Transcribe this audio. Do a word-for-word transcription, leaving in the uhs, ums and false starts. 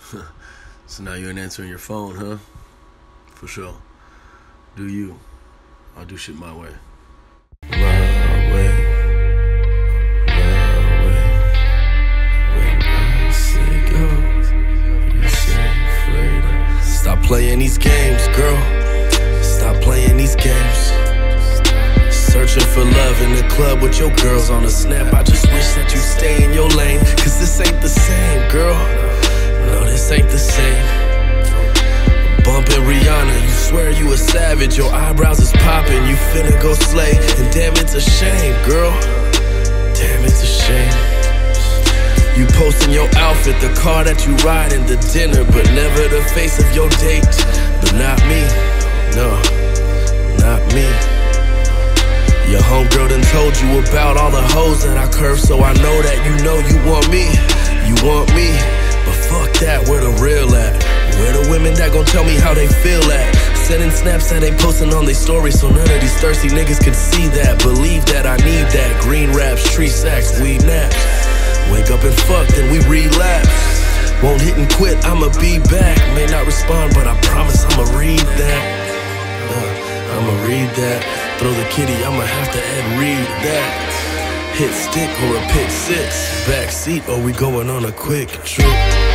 So now you ain't answering your phone, huh? For sure. Do you. I'll do shit my way. My way. My way. When I say go, you say Fredo. Stop playing these games, girl. Stop playing these games. Searching for love in the club with your girls on the snap. I just wish that you stay in your lane, cause this ain't the same, girl. No, this ain't the same. Bumpin' Rihanna, you swear you a savage. Your eyebrows is poppin', you finna go slay. And damn, it's a shame, girl. Damn, it's a shame. You posting your outfit, the car that you ride, in the dinner, but never the face of your date. But not me, no, not me. Your homegirl done told you about all the hoes that I curve, so I know that you know you want me. You want me, but fuck that, where the real at? Where the women that gon' tell me how they feel at? Sending snaps that ain't posting on they stories, so none of these thirsty niggas can see that. Believe that I need that. Green raps, tree sacks, weed naps. Wake up and fuck, then we relapse. Won't hit and quit, I'ma be back. May not respond, but I promise I'ma read that. uh, I'ma read that. Throw the kitty, I'ma have to add read that. Hit stick or a pick six. Back seat or we going on a quick trip.